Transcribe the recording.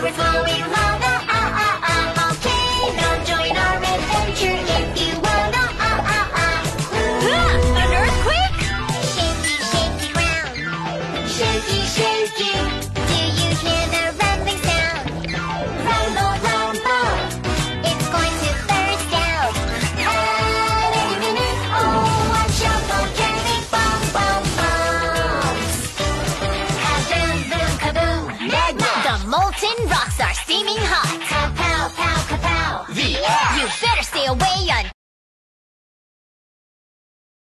overflowing lava. Volcano, join our adventure if you wanna. An earthquake? Shaky, shaky ground. Shaky, shaky. Do you hear the rumbling sound? Rumble, rumble. It's going to burst out. At any minute, oh, watch out, volcanic bomb, bomb, bombs. Kaboom, boom, kaboom, magma. The molten rocks are steaming hot. Pow, pow, pow,